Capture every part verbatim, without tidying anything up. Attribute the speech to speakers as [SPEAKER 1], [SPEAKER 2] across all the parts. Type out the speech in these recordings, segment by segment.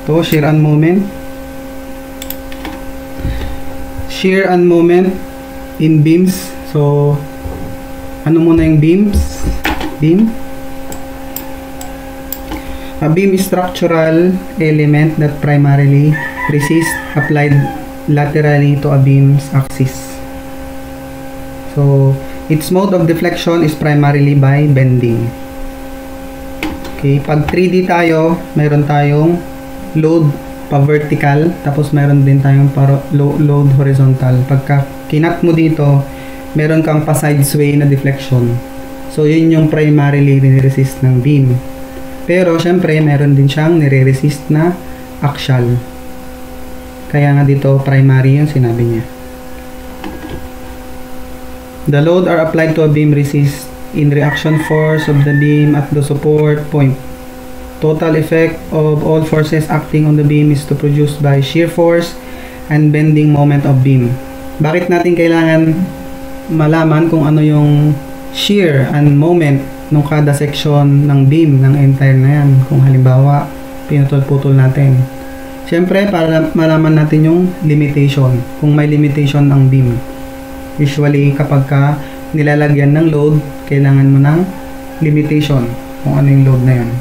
[SPEAKER 1] to shear and moment. Shear and moment in beams. So ano muna yung beams? Beam. A beam is structural element that primarily resist applied laterally to a beam's axis. So its mode of deflection is primarily by bending. Okay, pag three D tayo, meron tayong load pa vertical, tapos meron din tayong para load horizontal. Pagka kinat mo dito, meron kang pa sideway na deflection. So yun yung primarily nire-resist ng beam. Pero syempre meron din siyang nire-resist na axial. Kaya nga dito primary yung sinabi niya. The load are applied to a beam resist in reaction force of the beam at the support point. Total effect of all forces acting on the beam is to produce by shear force and bending moment of beam. Bakit natin kailangan malaman kung ano yung shear and moment nung kada section ng beam ng entire na yan? Kung halimbawa pinutol-putol natin. Siyempre para malaman natin yung limitation, kung may limitation ang beam. Usually kapag ka nilalagyan ng load, kailangan mo ng limitation kung ano yung load na yan.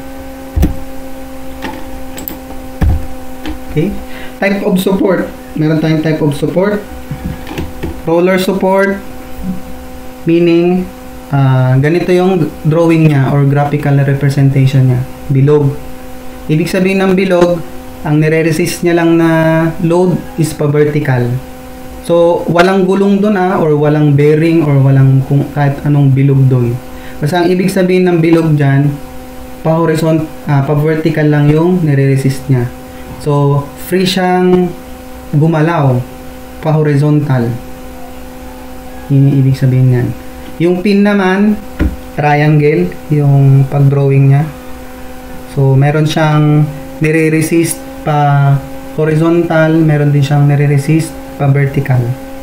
[SPEAKER 1] Okay, type of support. Meron tayong type of support. Roller support, meaning uh, ganito yung drawing niya or graphical na representation niya. Bilog. Ibig sabihin ng bilog, ang nire-resist niya lang na load is pa vertical. So walang gulong doon ah, or walang bearing or walang kung kahit anong bilog doon. Basta ang ibig sabihin ng bilog dyan, pa horizontal, uh, pa vertical lang yung nire-resist niya. So free siyang gumalaw pa horizontal. Yun yung ibig sabihin niyan. Yung pin naman, triangle, yung pag-drawing niya. So meron siyang nire-resist pa horizontal, meron din siyang nire-resist pa vertical.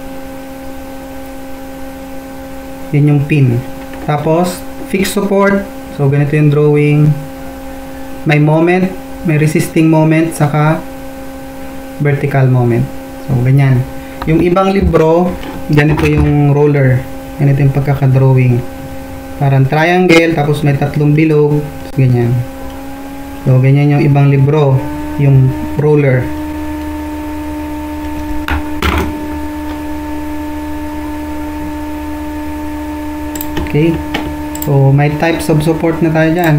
[SPEAKER 1] Yun yung pin. Tapos fixed support, so ganito yung drawing. May moment, may resisting moment, saka vertical moment. So ganyan. Yung ibang libro, ganito yung roller, ganito yung pagkaka-drawing. Parang triangle, tapos may tatlong bilog, ganyan. So ganyan yung ibang libro, yung roller. Okay, so may types of support na tayo dyan.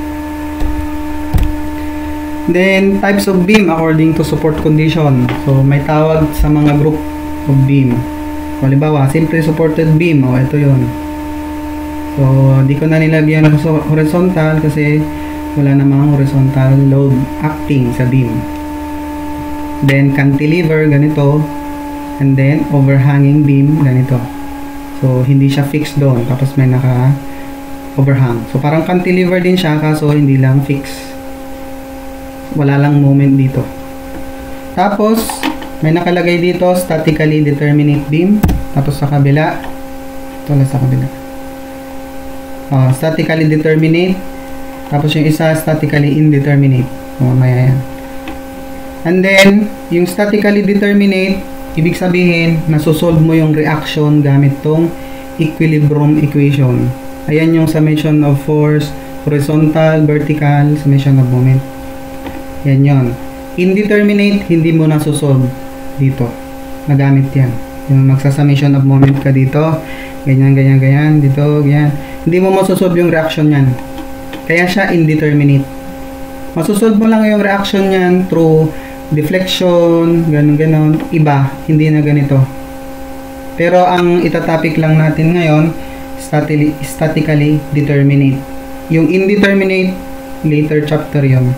[SPEAKER 1] Then types of beam according to support condition. So may tawag sa mga group of beam. So, halimbawa, simple supported beam, o ito yun. So di ko na nilagyan ng horizontal kasi wala namang horizontal load acting sa beam. Then cantilever, ganito. And then overhanging beam, ganito. So hindi siya fixed doon, tapos may naka overhang. So parang cantilever din siya, kaso hindi lang fixed. Wala lang moment dito. Tapos may nakalagay dito statically determinate beam. Tapos sa kabila, ito lang sa kabila, uh, statically determinate. Tapos yung isa statically indeterminate. So mamaya yan. And then yung statically determinate, ibig sabihin, nasusolve mo yung reaction gamit tong equilibrium equation. Ayan yung summation of force, horizontal, vertical, summation of moment. Yan yun. Indeterminate, hindi mo nasusolve dito. Nagamit yan. Yung magsa-summation of moment ka dito, ganyan, ganyan, ganyan, dito, ganyan. Hindi mo masusolve yung reaction yan. Kaya siya indeterminate. Masusolve mo lang yung reaction yan through deflection, ganun ganon, iba, hindi na ganito. Pero ang itatopic lang natin ngayon, statically, statically determinate. Yung indeterminate, later chapter yun.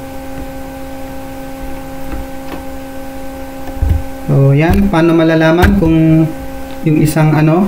[SPEAKER 1] So yan, paano malalaman kung yung isang ano,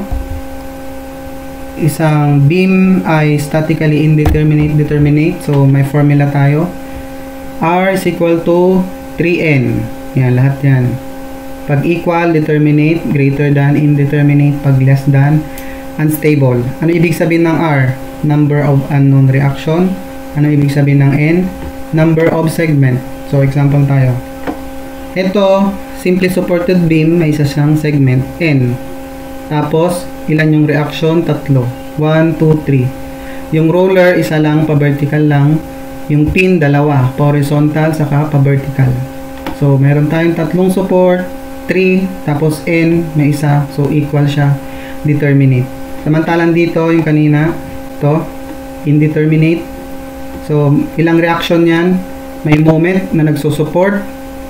[SPEAKER 1] isang beam ay statically indeterminate determinate. So may formula tayo. R is equal to three N. Yan, lahat yan. Pag equal, determinate, greater than, indeterminate, pag less than, unstable. Ano ibig sabihin ng R? Number of unknown reaction. Ano ibig sabihin ng N? number of segment. So, example tayo. Ito, simply supported beam, may isa siyang segment, N. Tapos, ilan yung reaction? Tatlo. one, two, three. Yung roller, isa lang, pa-vertical lang. Yung pin, dalawa, pa-horizontal, saka pa-vertical. So, meron tayong tatlong support, three, tapos N, may isa. So, equal siya, determinate. Samantalang dito, yung kanina, ito, indeterminate. So, ilang reaction yan? May moment na nagsusupport.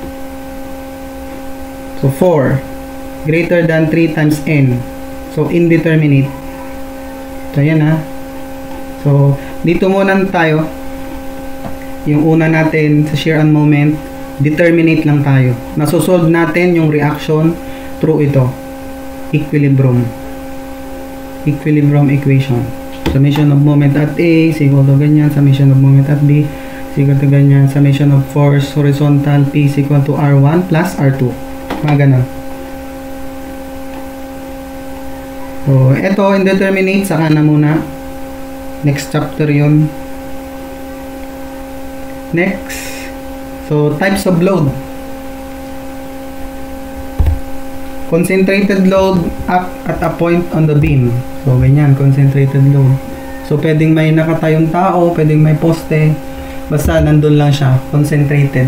[SPEAKER 1] So, four. Greater than three times N. So, indeterminate. So, yan ha. So, dito muna tayo. Yung una natin sa shear and moment, determinate lang tayo. Nasusolve natin yung reaction through ito. Equilibrium. Equilibrium equation. Summation of moment at A is equal to ganyan. Summation of moment at B is equal to ganyan. Summation of force horizontal P is equal to R one plus R two. Mga ganun. So, ito, indeterminate. Saka na muna. Next chapter yun. Next. So, types of load. Concentrated load up at a point on the beam. So, ganyan, concentrated load. So, pwedeng may nakatayong tao, pwedeng may poste. Basta, nandun lang siya, concentrated.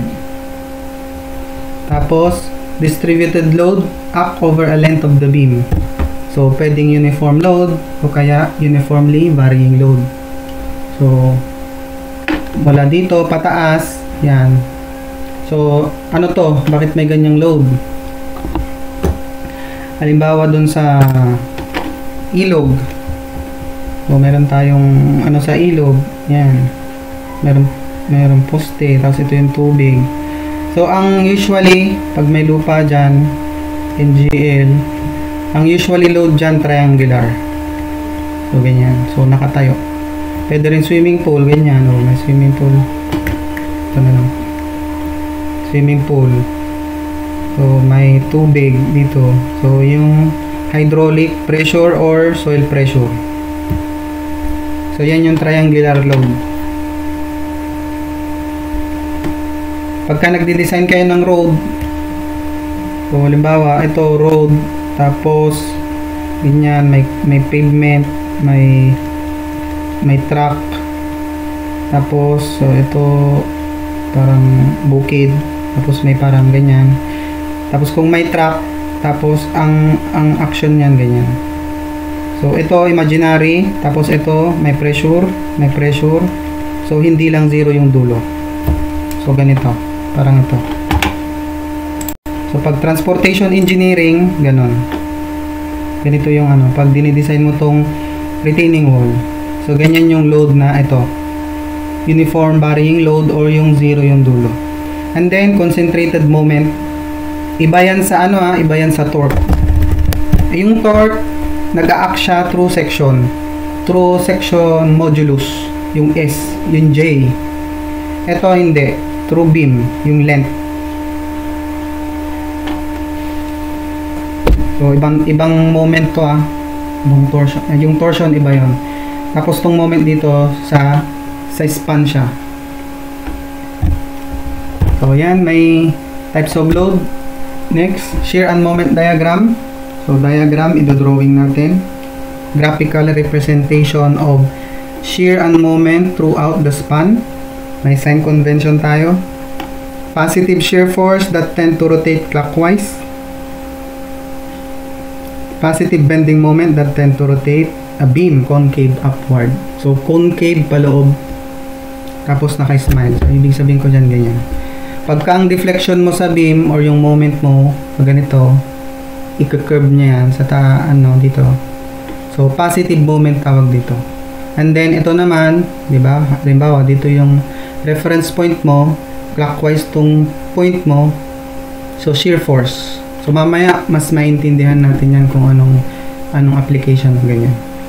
[SPEAKER 1] Tapos, distributed load up over a length of the beam. So, pwedeng uniform load o kaya uniformly varying load. So, wala dito, pataas. Yan. So, ano to? Bakit may ganyang load? Halimbawa dun sa ilog. So, meron tayong ano sa ilog. Yan. Meron, meron poste. Tapos ito yung tubig. So, ang usually, pag may lupa dyan, N G L, ang usually load dyan, triangular. So, ganyan. So, nakatayo. Pwede rin swimming pool, ganyan. O, may swimming pool. Ito na lang. Swimming pool. So, may tubig dito. So, yung hydraulic pressure or soil pressure. So, yan yung triangular load. Pagka nagdi-design kayo ng road, so, halimbawa, ito, road, tapos, ganyan, may, may pavement, may, may track, tapos, so, ito, parang bukid, tapos may parang ganyan. Tapos kung may track, tapos ang ang action niyan ganyan. So ito imaginary, tapos ito may pressure, may pressure. So hindi lang zero yung dulo. So ganito, parang ito. So pag transportation engineering, ganon. Ganito yung ano, pag dinidesign mo tong retaining wall. So ganyan yung load na ito. Uniform varying load or yung zero yung dulo. And then concentrated moment. Iba yan sa ano ha, iba yan sa torque. Yung torque, nag-a-act siya through section. Through section modulus. Yung S, yung J. Ito hindi. Through beam, yung length. So, ibang, ibang moment to ha. Yung torsion, yung torsion iba yon. Tapos tong moment dito sa, sa span siya. So, yan. May types of load. Next, shear and moment diagram. So, diagram, ito-drawing natin. Graphical representation of shear and moment throughout the span. May sign convention tayo. Positive shear force that tend to rotate clockwise. Positive bending moment that tend to rotate a beam concave upward. So, concave paloob. Tapos naka-smile. So, ibig sabihin ko dyan ganyan. Pagka ang deflection mo sa beam or yung moment mo, pag ganito, i-curve niya yan sa ta, ano, dito. So, positive moment tawag dito. And then, ito naman, di ba? Halimbawa, dito yung reference point mo, clockwise tong point mo. So, shear force. So, mamaya, mas maintindihan natin yan kung anong, anong application, ganyan.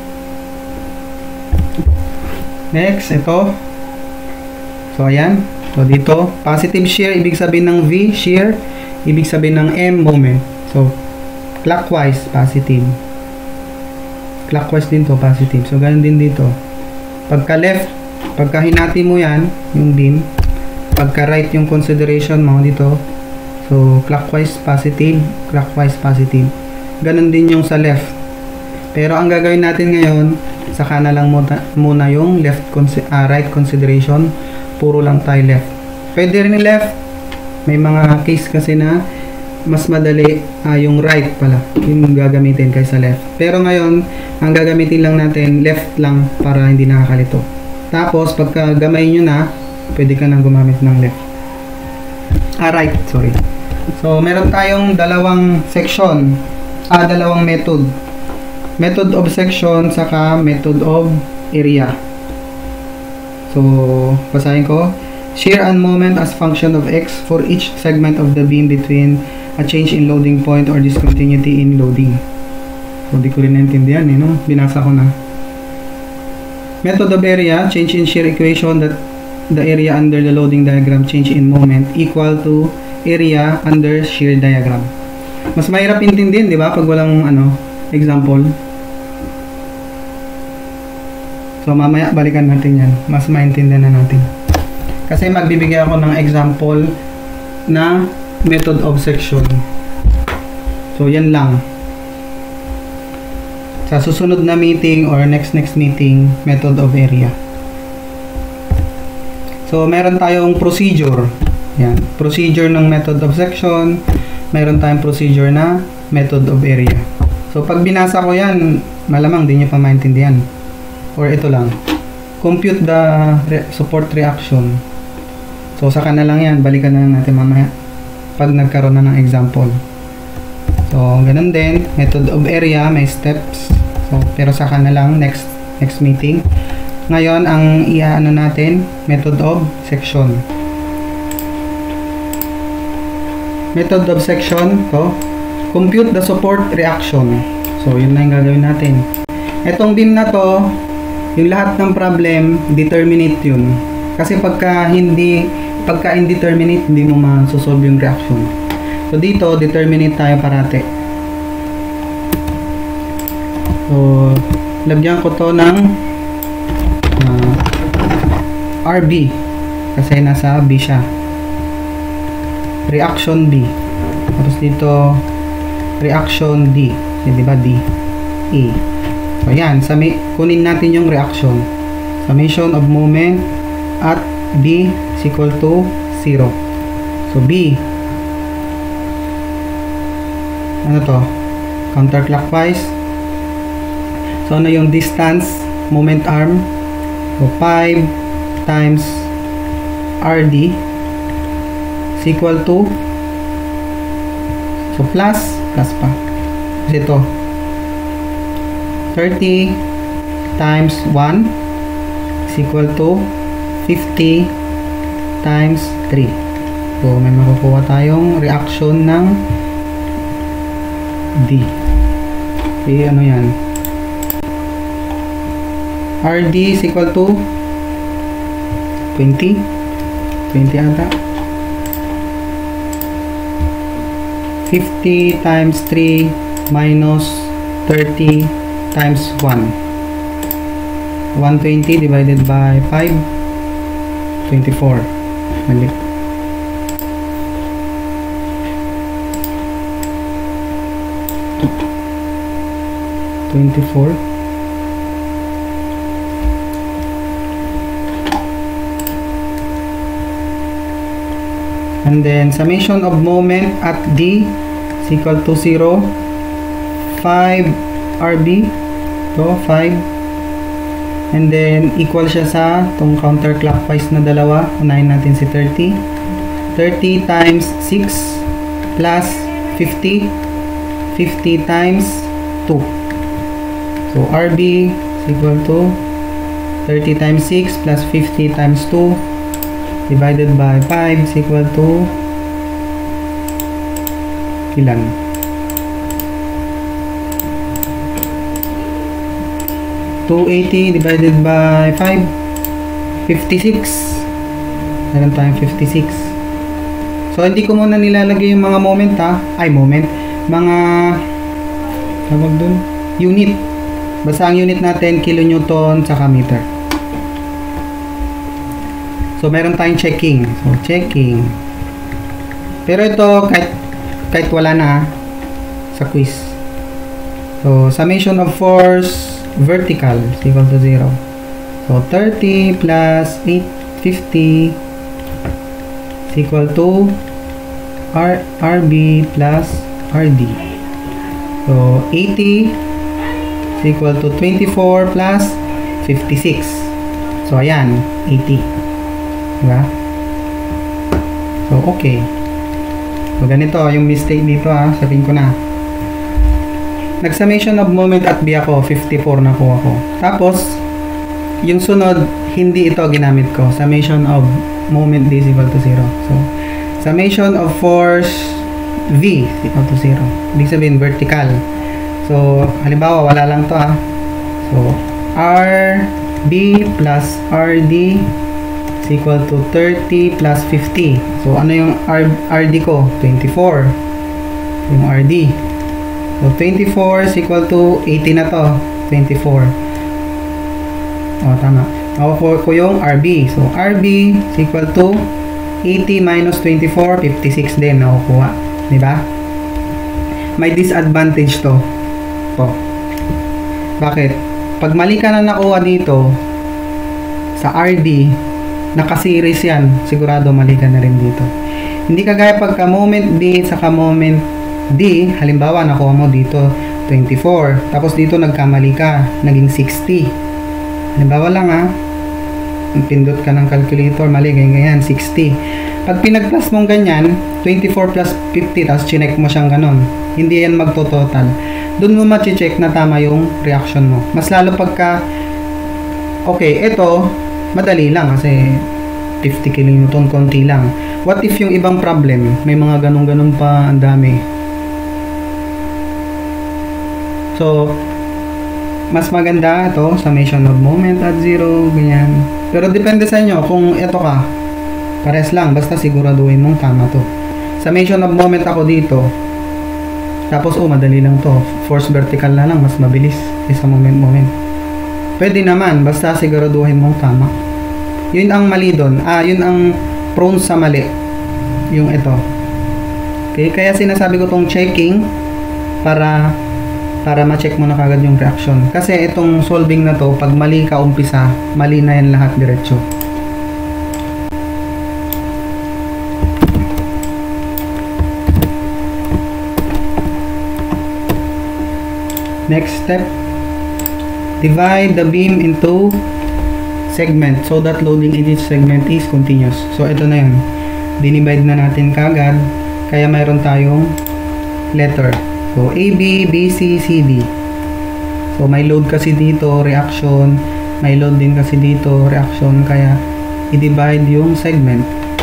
[SPEAKER 1] Next, ito. So, ayan. So, dito, positive shear, ibig sabihin ng V, shear, ibig sabihin ng M, moment. So, clockwise, positive. Clockwise din to, positive. So, ganun din dito. Pagka left, pagka hinati mo yan, yung beam, pagka right yung consideration mo dito, so clockwise positive, clockwise positive. Ganon din yung sa left. Pero ang gagawin natin ngayon, saka na lang muna, muna yung left uh, right consideration, puro lang tayo left. Pwede rin left, may mga case kasi na mas madali uh, yung right pala yung gagamitin kaysa left. Pero ngayon, ang gagamitin lang natin left lang para hindi nakakalito. Tapos pagka gamay nyo na, pwede ka nang gumamit ng left. Ah, right, sorry. So, meron tayong dalawang section, ah, dalawang method. Method of section saka method of area. So, basahin ko. Shear and moment as function of x for each segment of the beam between a change in loading point or discontinuity in loading. So, di ko rin naintindihan eh, no? Binasa ko na. Method of area, change in shear equation that the area under the loading diagram change in moment equal to area under shear diagram. Mas mahirap intindihin, di ba? Pag walang ano, example. So, mamaya balikan natin yan. Mas maintindihan na natin. Kasi magbibigay ako ng example na method of section. So, yan lang. Sa susunod na meeting or next next meeting, method of area. So, meron tayong procedure. Yan. Procedure ng method of section. Meron tayong procedure na method of area. So, pag binasa ko yan, malamang di nyo pa maintindihan. Or ito lang. Compute the re support reaction. So, saka na lang yan. Balikan na lang natin mamaya. Pag nagkaroon na ng example. So, ganun din. Method of area, may steps. So, pero saka na lang next next meeting. Ngayon, ang iaano natin, method of section. Method of section, to compute the support reaction. So, yun na yung gagawin natin. Etong beam na to, yung lahat ng problem, determinate yun. Kasi pagka hindi, pagka indeterminate, hindi mo ma-solve yung reaction. So, dito, determinate tayo parate. So, lagyan ko to ng uh, R B. Kasi nasa B siya. Reaction B. Tapos dito, reaction D. Di ba D? E. So, yan. Sami, kunin natin yung reaction. Summation of moment at B is equal to zero. So, B. Ano to? Counterclockwise. So, ano yung distance? Moment arm. So, five times R D is equal to, so, plus, plus pa. Kasi ito, thirty times one is equal to fifty times three. So, may makukuha tayong reaction ng D. Okay, ano yan? R D is equal to twenty. twenty ata. fifty times three minus thirty times one. one hundred twenty divided by five. twenty-four. Mali. twenty-four. And then summation of moment at D is equal to zero. five R B. So, five. And then equal siya sa itong counterclockwise na dalawa. Unahin natin si thirty. thirty times six plus fifty. fifty times two. So, R B is equal to thirty times six plus fifty times two divided by five is equal to ilan? two hundred eighty divided by five, fifty-six. Meron tayong fifty-six. So, hindi ko muna nilalagay yung mga moment ha. Ay, moment. Mga tawag dun? Unit. Basta ang unit natin, kilonewton saka meter. So, So, meron tayong checking. So, checking. Pero ito, kahit, kahit wala na sa quiz. So, summation of force vertical is equal to zero. So, thirty plus eight fifty is equal to R, RB plus R D. So, eighty is equal to twenty-four plus fifty-six. So, ayan, eighty. Diba? So, okay. So, ganito, yung mistake dito ha, sabihin ko na. Nag-summation of moment at B ako, fifty-four na po ako. Tapos, yung sunod, hindi ito ginamit ko. Summation of moment D is equal to zero. So, summation of force V is equal to zero. Ibig sabihin, vertical. So, halimbawa, wala lang to ha. So, R B plus R D is equal to thirty plus fifty. So, ano yung R, RD ko? twenty-four. Yung R D. So, twenty-four is equal to eighty na to. twenty-four. O, tama. Nakukuha ko yung R B. So, R B is equal to eighty minus twenty-four, fifty-six din nakukuha. Diba? May disadvantage to. To. Bakit? Pag mali ka na nakuha dito, sa R D, naka-series yan. Sigurado mali ka na rin dito. Hindi kagaya pagka moment D, saka moment D, halimbawa nakuha mo dito twenty-four, tapos dito nagkamali ka, naging sixty. Halimbawa lang ha, pindot ka ng calculator, mali, ganyan, ganyan, sixty. Pag pinag-plus mong ganyan, twenty-four plus fifty, tapos chinek mo siyang ganon, hindi yan magto-total. Doon mo ma-check na tama yung reaction mo. Mas lalo pagka, okay, ito, madali lang kasi fifty kilonewton, konti lang. What if yung ibang problem, may mga ganun-ganun pa, ang dami. So, mas maganda ito, summation of moment at zero, ganyan. Pero depende sa inyo, kung ito ka, pares lang, basta siguraduhin mong tama to. Summation of moment ako dito, tapos oh, madali lang to, force vertical na lang, mas mabilis kaysa moment moment. Pwede naman, basta siguraduhin mong tama. Yun ang mali doon, ah, yun ang prone sa mali, yung ito. Okay, kaya sinasabi ko tong checking, para para ma-check mo na kagad yung reaction. Kasi itong solving na to, pag mali ka umpisa, mali na yan lahat diretso. Next step, divide the beam into segment so that loading in each segment is continuous. So ito na yun, dinivide na natin kagad, kaya mayroon tayong letter. So, A, B, B, C, C, D. So, may load kasi dito, reaction. May load din kasi dito, reaction. Kaya, i-divide yung segment.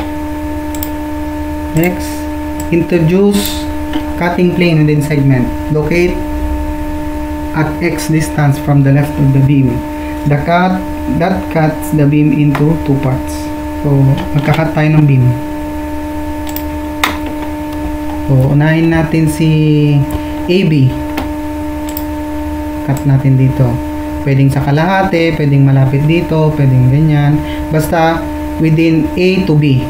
[SPEAKER 1] Next, introduce cutting plane within segment. Locate at X distance from the left of the beam. The cut, that cuts the beam into two parts. So, magkakat tayo ng beam. So, unahin natin si A B. Cut natin dito. Pwedeng sa kalahati, pwedeng malapit dito, pwedeng ganyan. Basta within A to B.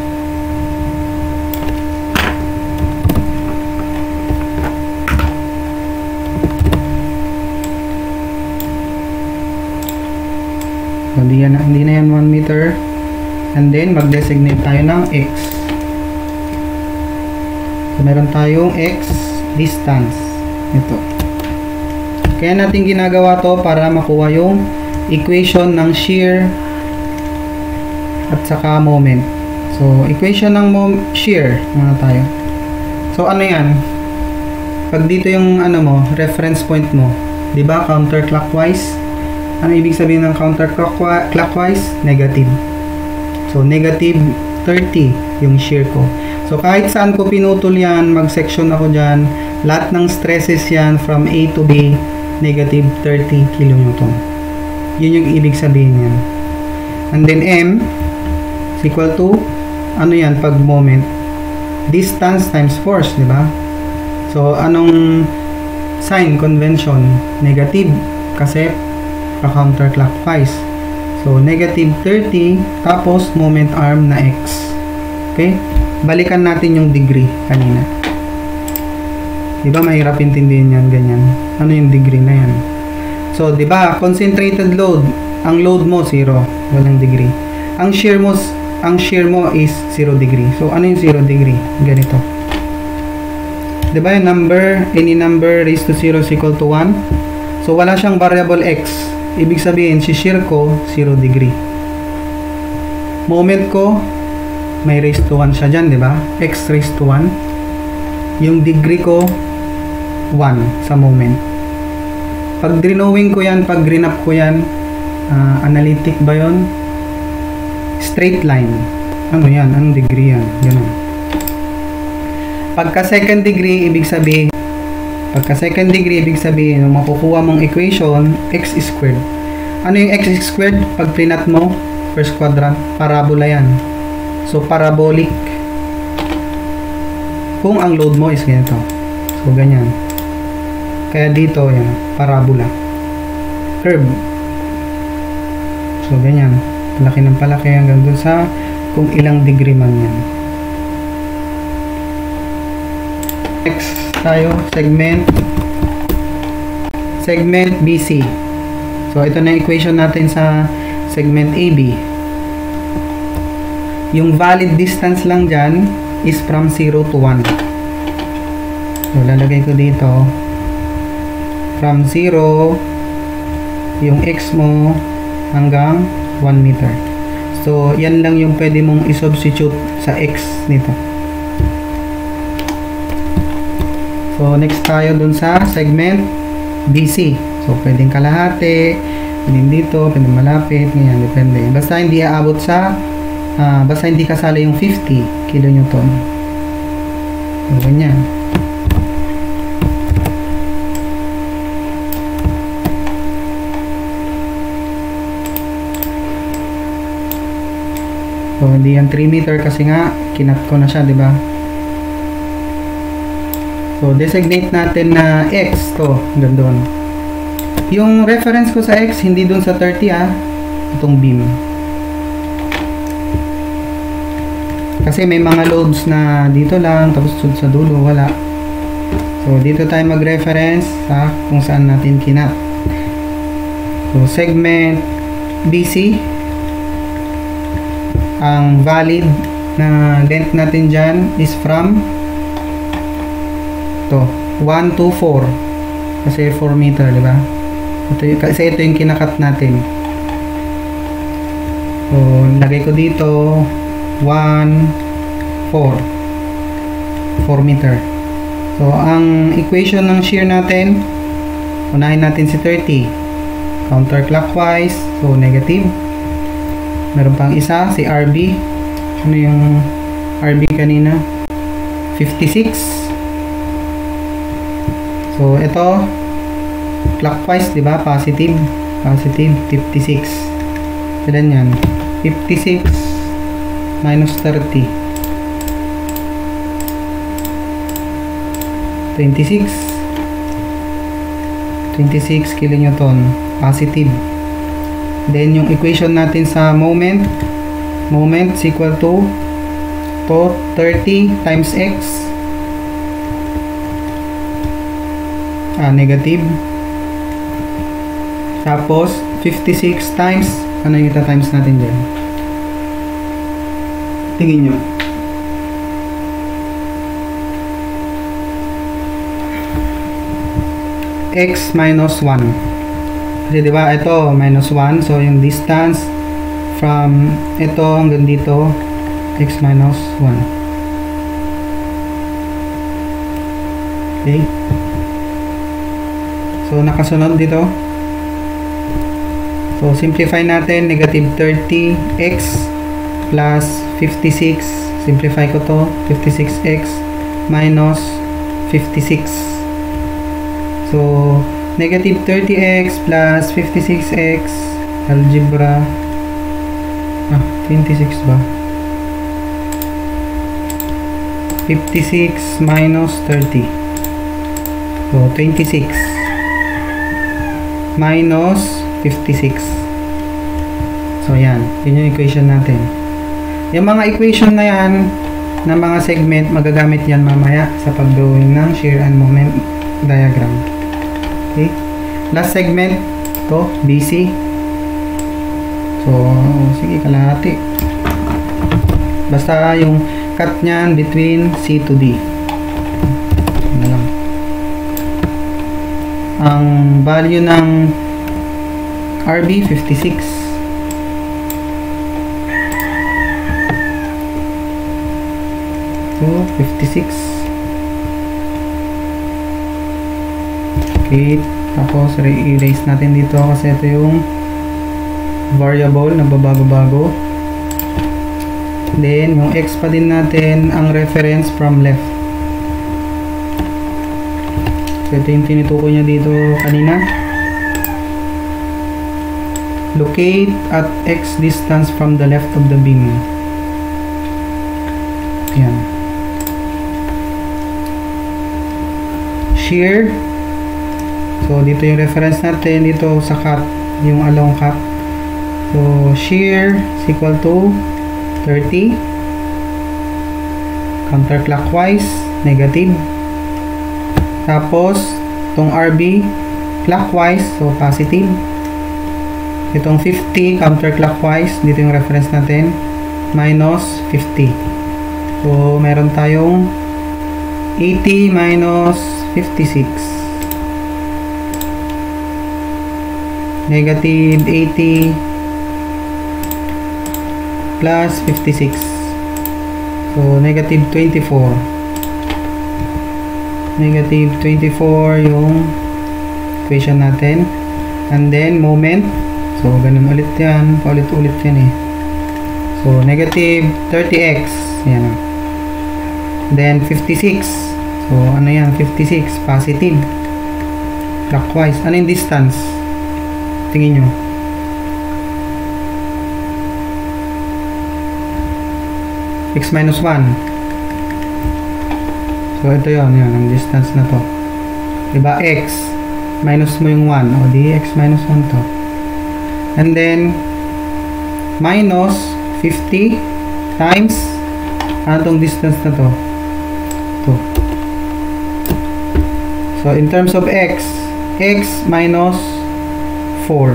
[SPEAKER 1] So, hindi, yan, hindi na yan one meter. And then, mag-designate tayo ng X. So, meron tayong X distance. Ito. Kaya natin ginagawa to para makuha yung equation ng shear at saka moment. So, equation ng shear muna tayo. So, ano yan? Pag dito yung ano mo, reference point mo, di ba counterclockwise? Ano ibig sabihin ng counterclockwise? Negative. So, negative thirty yung shear ko. So, kahit saan ko pinutol yan, mag-section ako dyan, lahat ng stresses yan from A to B, negative thirty kilonewton. Yun yung ibig sabihin yan. And then M is equal to, ano yan, pag moment, distance times force, di ba? So, anong sign, convention? Negative, kasi pa-counterclockwise. So, negative thirty, tapos moment arm na x. Okay? Balikan natin yung degree kanina. Diba mahirap intindihin yan, ganyan. Ano yung degree na yan? So, diba, concentrated load, ang load mo, zero. Walang degree. Ang shear mo, ang shear mo is zero degree. So, ano yung zero degree? Ganito. Diba yung number, any number raised to zero is equal to one? So, wala siyang variable x. Ibig sabihin, si shear ko, zero degree. Moment ko, may raised to one siya dyan, diba? X raised to one. Yung degree ko, one sa moment. Pag drawing ko yan, pag green up ko yan, uh, analytic ba yun? Straight line. Ano yan? Anong degree yan? Ganun. Pagka second degree, ibig sabihin, pagka second degree, ibig sabihin, yung makukuha mong equation, x squared. Ano yung x squared? Pag plinat mo, first quadrant, parabola yan. So, parabolic. Kung ang load mo is ganito. So, ganyan. Kaya dito, yan, parabola. Curve. So, ganyan. Palaki ng palaki hanggang dun sa kung ilang degree man yan. Next tayo, segment. Segment B C. So, ito na equation natin sa segment A B. Yung valid distance lang dyan is from zero to one. So, lalagay ko dito. From zero, yung x mo hanggang one meter. So, yan lang yung pwede mong isubstitute sa x nito. So, next tayo dun sa segment B C. So, pwedeng kalahati, pwedeng dito, pwedeng malapit, ganyan, depende. Basta hindi aabot sa, uh, basta hindi kasali yung fifty kilonewton. So, ganyan. So, hindi yan three meter kasi nga, kinat ko na siya, di ba? So, designate natin na x to, hanggang doon. Yung reference ko sa x, hindi doon sa thirty ah, itong beam. Kasi may mga loads na dito lang, tapos sa dulo, wala. So, dito tayo mag-reference sa kung saan natin kinat. So, segment B C. Ang valid na length natin dyan is from to one to four kasi four meter, di ba? Ito yung, kasi ito yung kinakat natin. So, lagay ko dito one, four four meter. So, ang equation ng shear natin, unahin natin si thirty counterclockwise, so negative. Meron pang isa, si R B. Ano yung R B kanina? fifty-six. So, ito, clockwise, di ba? Positive. Positive, fifty-six. Ilan yan? fifty-six minus thirty. twenty-six. twenty-six kilonewton. Positive. Then, yung equation natin sa moment, moment is equal to, to thirty times x, ah, negative, tapos fifty-six times, ano yung ita times natin dyan? Tingin nyo. X minus one. Kasi diba, ito, minus one. So, yung distance from ito hanggang dito, x minus one. Okay. So, nakasunod dito. So, simplify natin. Negative thirty x plus fifty-six. Simplify ko to. fifty-six x minus fifty-six. So, negative thirty x plus fifty-six x algebra ah, twenty-six ba? fifty-six minus thirty. So, twenty-six minus fifty-six. So, yan. Yun yung equation natin. Yung mga equation na yan, na mga segment, magagamit yan mamaya sa pag-drawing ng shear and moment diagram. Okay? Last segment, to B C. So, sige, kalahati. Basta yung cut niyan between C to D. Ano lang. Ang value ng R B, fifty-six. So, fifty-six. Okay. Tapos, re-erase natin dito kasi ito yung variable na babago-bago. Then, yung X pa din natin ang reference from left. So, ito yung tinutukoy niya dito kanina. Locate at X distance from the left of the beam. Yan. Shear. So, dito yung reference natin. Dito sa cut, yung along cut. So, shear is equal to thirty. Counterclockwise, negative. Tapos, itong R B, clockwise, so positive. Itong fifty, counterclockwise, dito yung reference natin, minus fifty. So, meron tayong eighty minus fifty-six. Negative eighty plus fifty-six. So, negative twenty-four. Negative twenty-four yung equation natin. And then, moment. So, ganun ulit yan. Paulit-ulit yan eh. So, negative thirty x. Yan. Then, fifty-six. So, ano yan? fifty-six. Positive. Clockwise. Ano yung distance? Tingin nyo. X minus one. So, ito yun. Yun. Ang distance na to. Diba? X. Minus mo yung one. O, di X minus one to. And then, minus fifty times ano tong distance na to? To. So, in terms of X, X minus four.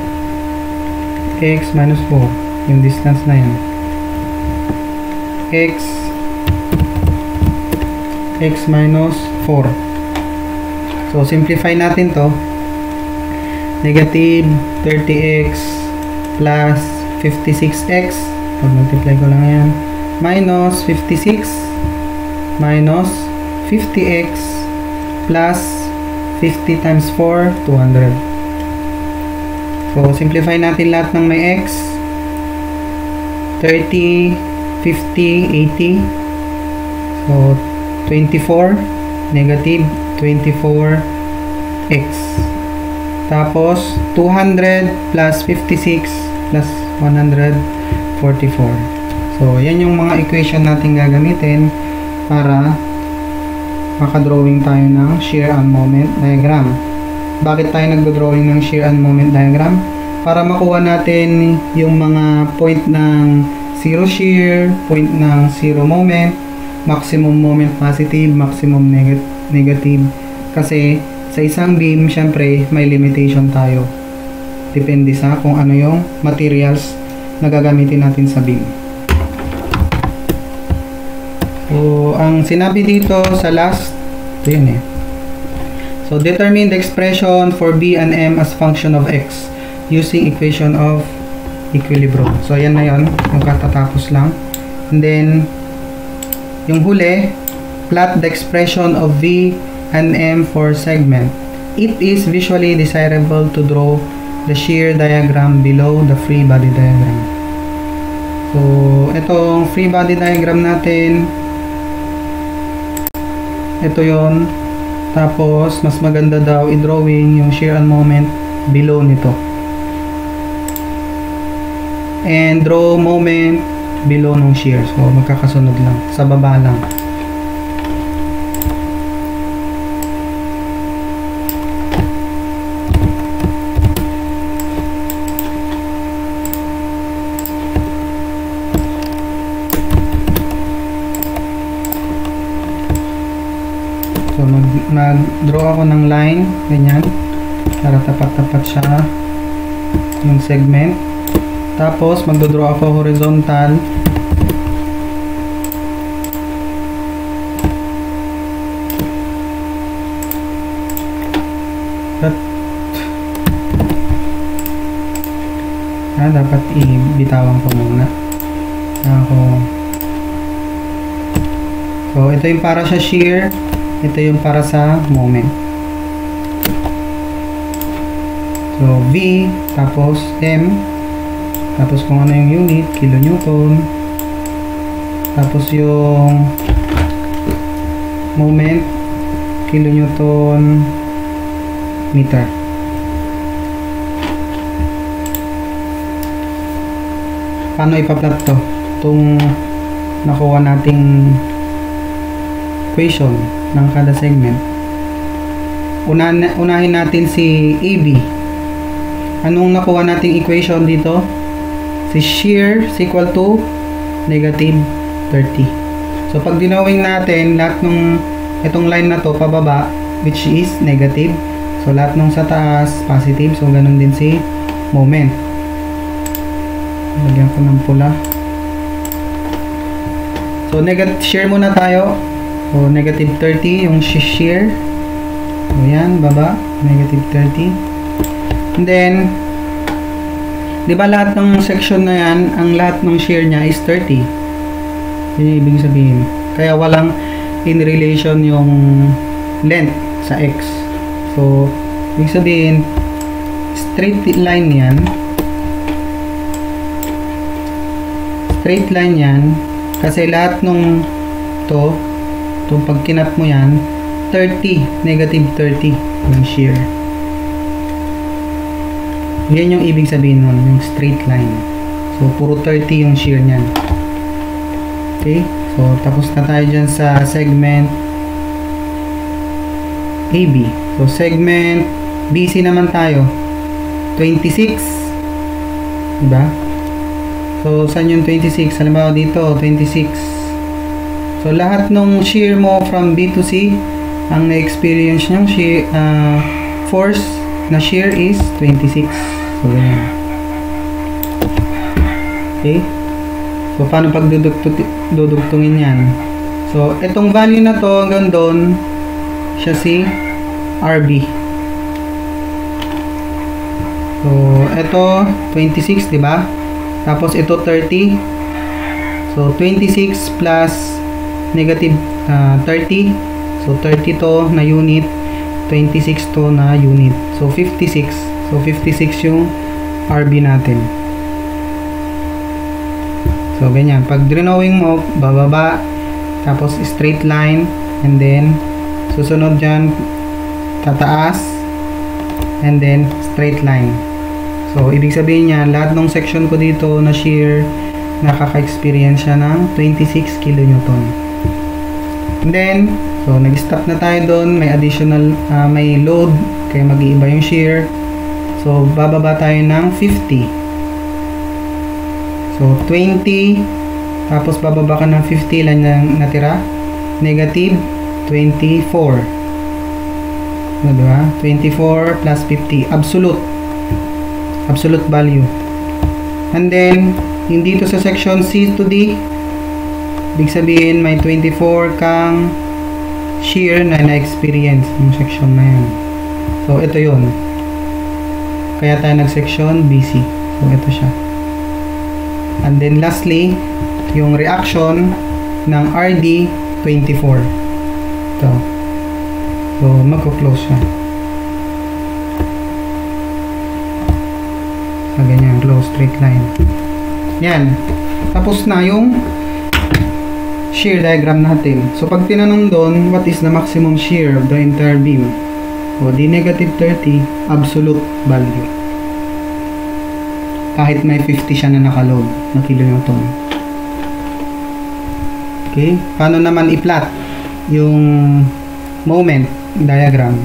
[SPEAKER 1] X minus four. Yung distance na yan. X X minus four. So, simplify natin to. Negative thirty x plus fifty-six x. Pag-multiply ko lang yan. Minus fifty-six minus fifty x plus fifty times four, two hundred. So, simplify natin lahat ng may x. thirty, fifty, eighty. So, twenty-four. Negative twenty-four x. Tapos, two hundred plus fifty-six plus one hundred forty-four. So, yan yung mga equation natin gagamitin para makadrawing tayo ng shear and moment diagram. Bakit tayo nagdo-drawing ng shear and moment diagram? Para makuha natin yung mga point ng zero shear, point ng zero moment, maximum moment positive, maximum neg negative. Kasi sa isang beam, syempre, may limitation tayo. Depende sa kung ano yung materials na gagamitin natin sa beam. So, ang sinabi dito sa last, ito yun eh. So, determine the expression for B and M as function of X using equation of equilibrium. So, ayan na yun. Yung katatapos lang. And then, yung huli, plot the expression of V and M for segment. It is visually desirable to draw the shear diagram below the free body diagram. So, itong free body diagram natin, ito yon. Tapos, mas maganda daw i-drawing yung shear and moment below nito. And draw moment below nung shear. So, magkakasunod lang. Sa baba lang. mag-draw ako ng line, ganyan, para tapat-tapat siya yung segment. Tapos magdodraw ako horizontal. At ah, dapat i-bitawan ko muna ako. So ito yung para sa shear, ito yung para sa moment. So V, tapos M, tapos kung ano yung unit, kilonewton, tapos yung moment, kilonewton meter. Paano ipa-plot to? Itong nakuha nating equation ng kada segment. Una, unahin natin si A B. Anong nakuha nating equation dito? Si shear is equal to negative thirty. So pag dinawing natin lahat ng itong line na to pababa, which is negative, so lahat nung sa taas positive, so ganun din si moment. Lagyan ko ng pula. So negative shear muna tayo. So negative thirty yung shear. So yan, baba, negative thirty. And then di ba lahat ng section na yan, ang lahat ng shear niya is thirty. Yun yung ibig sabihin. Kaya walang in relation yung length sa x. So ibig sabihin straight line yan. Straight line yan kasi lahat nung to, to pag kinat mo yan, thirty, negative thirty yung shear. Yan yung ibig sabihin nun, yung straight line. So puro thirty yung shear nyan. Okay, so tapos na tayo dyan sa segment A B. So segment B C naman tayo, twenty-six, diba? So saan yung twenty-six? Halimbawa dito, twenty-six. So lahat nung shear mo from B to C, ang na-experience nyang shear, uh, force na shear is twenty-six. So ganyan. Okay, so paano pag dudugtungin yan? So itong value na to hanggang doon siya si R B. So ito twenty-six, diba? Tapos ito thirty. So twenty-six plus negative uh, thirty. So thirty to na unit, twenty-six to na unit. So fifty-six. So fifty-six yung R B natin. So ganyan, pag drawing mo bababa, tapos straight line, and then susunod dyan tataas, and then straight line. So ibig sabihin niya lahat ng section ko dito na shear nakaka-experience siya ng twenty-six kilonewton. And then so nag-stop na tayo doon, may additional uh, may load kaya mag-iiba yung shear. So bababa tayo ng fifty. So twenty, tapos bababa ka ng fifty lang yung natira, negative twenty-four. So, diba? twenty-four plus fifty, absolute absolute value. And then yung dito sa section C to D, ibig sabihin may twenty-four kang shear na na-experience yung section na yan. So ito yun, kaya tayo nag-section B C. So ito siya. And then lastly, yung reaction ng R D twenty-four. Ito. So magko-close siya. So ganyan, close, straight line. Yan. Tapos na yung shear diagram natin. So pag tinanong doon, what is the maximum shear of the entire beam? O di negative thirty, absolute value. Kahit may fifty siya na nakaload na kilonewton. Okay, paano naman i-plot yung moment diagram?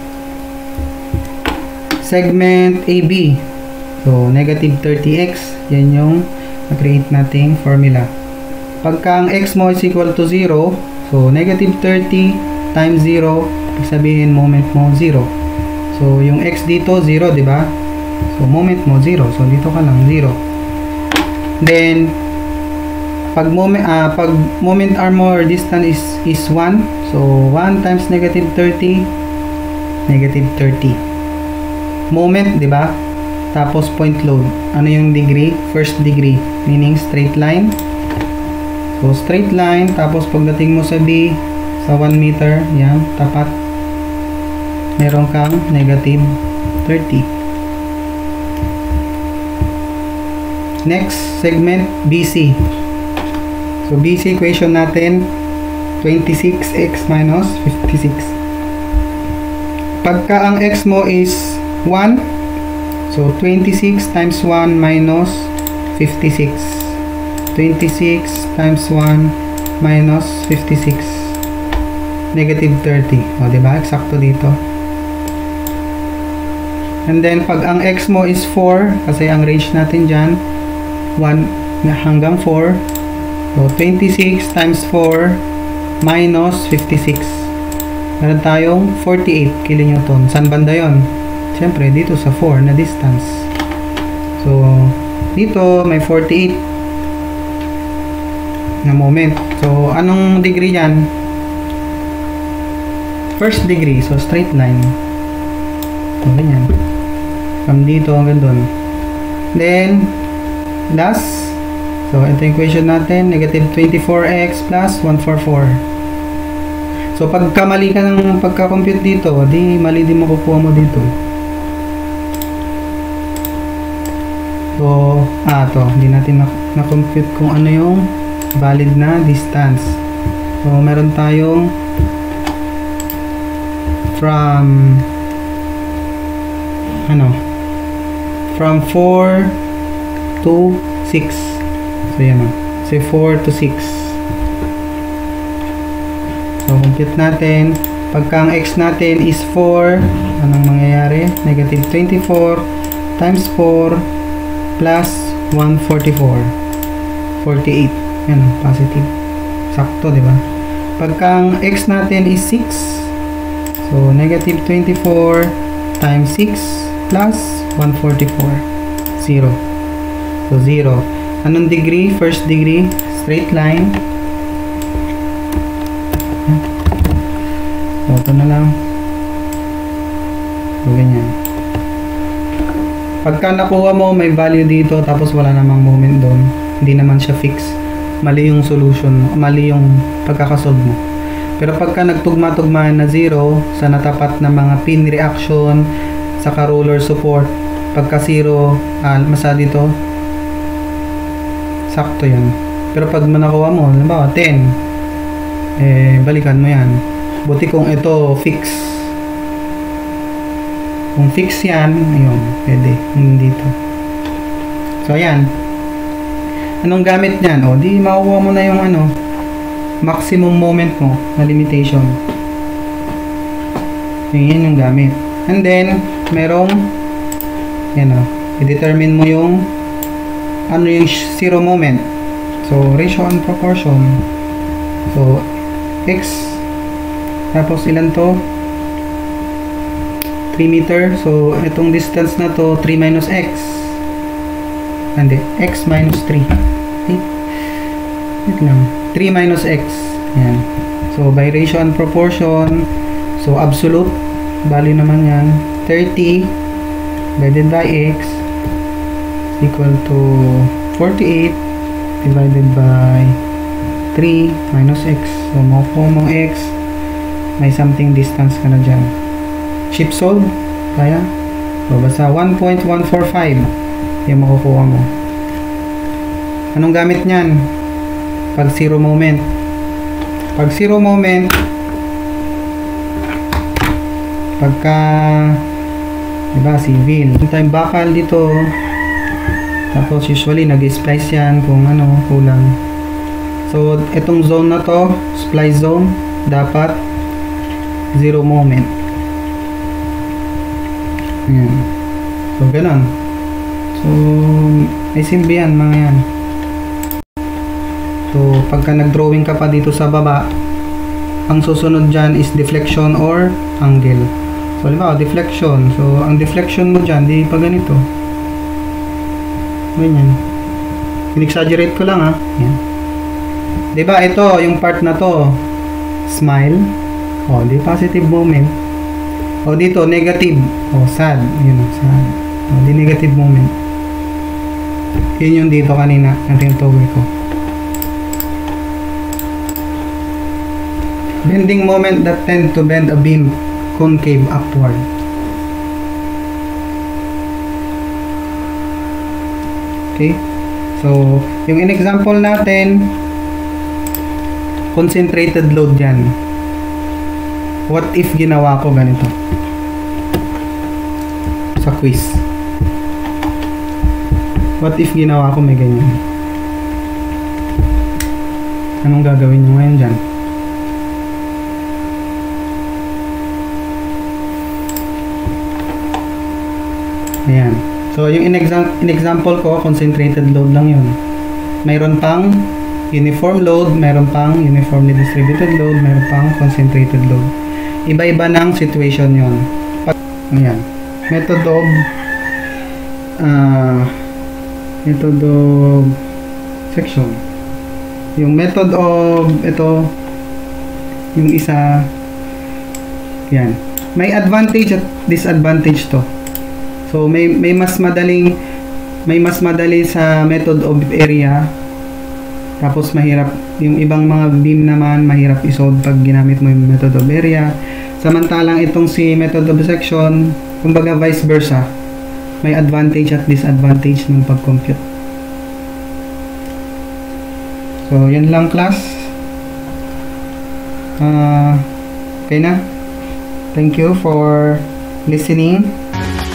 [SPEAKER 1] Segment A B. So negative thirty x, yan yung na-create nating formula. Pagka ang x mo is equal to zero, so negative thirty times zero ibig sabihin moment mo zero. So yung x dito zero, di ba? So moment mo zero. So dito ka lang zero. Then pag moment uh, pag moment arm mo or distance is is one. So one times negative thirty, negative thirty. Moment, di ba? Tapos point load. Ano yung degree? First degree, meaning straight line. So straight line, tapos pagdating mo sa B, sa one meter, yan, tapat. Meron kang negative thirty. Next segment, B C. So B C equation natin, twenty-six x minus fifty-six. Pagka ang x mo is one, so twenty-six times one minus fifty-six. twenty-six times one minus fifty-six. Negative thirty. O, diba? Eksakto dito. And then, pag ang x mo is four, kasi ang range natin dyan, one hanggang four. So, twenty-six times four minus fifty-six. Meron tayong forty-eight kilonewton. Saan banda yun? Siyempre, dito sa four na distance. So, dito may forty-eight na moment. So, anong degree yan? First degree. So, straight line. So, ganyan. From dito hanggang doon. Then, last. So, ito yung equation natin. Negative twenty-four x plus one hundred forty-four. So, pagka mali ka ng pagka-compute dito, di mali din makukuha mo dito. So, ah, to. Hindi natin na-compute kung ano yung valid na distance. So, meron tayong from ano? From four to six. So, yan o. So, four to six. So, compute natin. Pagka ang x natin is four, anong mangyayari? Negative twenty-four times four plus one hundred forty-four. forty-eight. Yan, positive. Sakto, di ba? Pagka ang x natin is six, so negative twenty-four times six plus one hundred forty-four. zero. So, zero. Anong degree? First degree. Straight line. So, ito na lang. So, ganyan. Pagka nakuha mo, may value dito, tapos wala namang moment doon. Hindi naman siya fix. Mali yung solution, mali yung pagkakasolve mo. Pero pagka nagtugma-tugmaan na zero, sa natapat na mga pin reaction, sa roller support, pagka zero, ah, masa dito, sakto yan. Pero pag nakuha mo, halimbawa ten, eh, balikan mo yan. Buti kung ito fix. Kung fix yan, ayun, pwede. Yung dito. So, ayan. Anong gamit niyan? O, di makukuha mo na yung ano, maximum moment mo na limitation. So, yun yung gamit. And then, merong, yan o, i-determine mo yung ano yung zero moment. So, ratio and proportion. So, x, tapos ilan to? three meter. So, itong distance na to, three minus x. Hindi, x minus three. Okay. Wait lang. three minus x. Yan. So, by ratio and proportion, so, absolute, bali naman yan, thirty divided by x equal to forty-eight divided by three minus x. So, makukuha mong x, may something distance ka na dyan. Chip solve, kaya? So, basta one point one four five yung makukuha mo. Anong gamit nyan? Pag zero moment. Pag zero moment, pagka, diba, civil. Yung time bakal dito, tapos usually nag-splice yan kung ano, kulang. So, itong zone na to, splice zone, dapat zero moment. Ayan. So, ganun. So, may silbi yan, mga yan. So, pagka nag-drawing ka pa dito sa baba, ang susunod dyan is deflection or angle. So, halimbawa, deflection. So, ang deflection mo dyan, di pa ganito. Ganyan. In-exaggerate ko lang, ha. Yan. Diba, ito, yung part na to, smile. O, di positive moment. O, dito, negative. O, sad. Yun, sad. O, di negative moment. Yun yung dito kanina, na tinutukoy ko. Bending moment that tend to bend a beam concave upward. Okay? So, yung in example natin, concentrated load yan. What if ginawa ko ganito? Sa quiz. What if ginawa ko may ganyan? Anong gagawin nyo ngayon dyan? Ayan. So, yung in, exa in example ko, concentrated load lang yun. Mayroon pang uniform load, mayroon pang uniformly distributed load, mayroon pang concentrated load. Iba-iba ng situation yun. Ayan. Method of uh, method of section. Yung method of ito, yung isa, yan. May advantage at disadvantage to. So, may, may mas madaling, may mas madali sa method of area. Tapos, mahirap, yung ibang mga beam naman, mahirap isolve pag ginamit mo yung method of area. Samantalang itong si method of section, kumbaga vice versa, may advantage at disadvantage ng pag-compute. So, yan lang class. Uh, okay na. Thank you for listening.